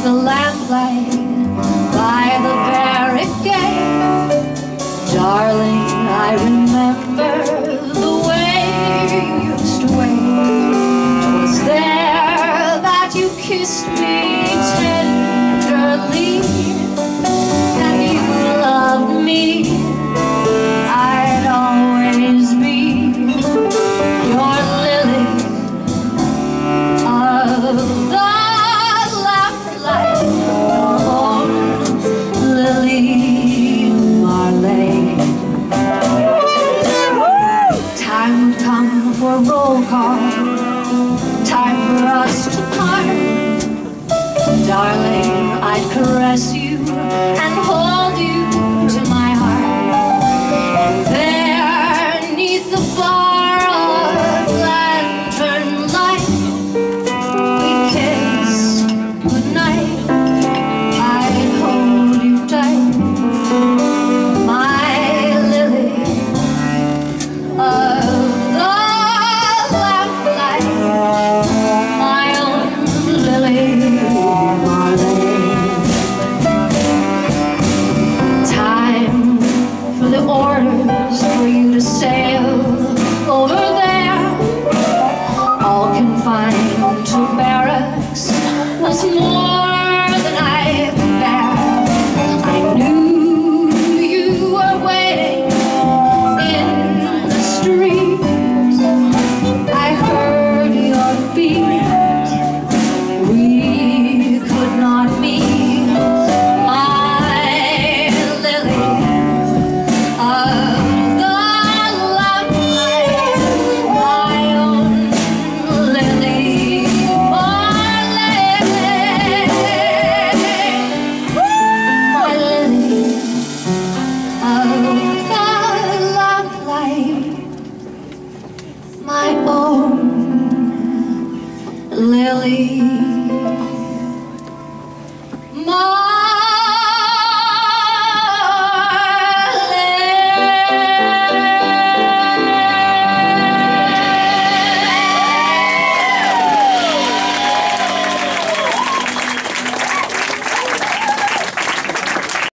the lamplight by the barricade. Darling, I remember the way you used to wait. 'Twas there that you kissed me tenderly, and you loved me. I'd always be your lily of the lamplight, your own Lily Marlene. Time would come for roll call, time for us to part. Darling, I'd caress you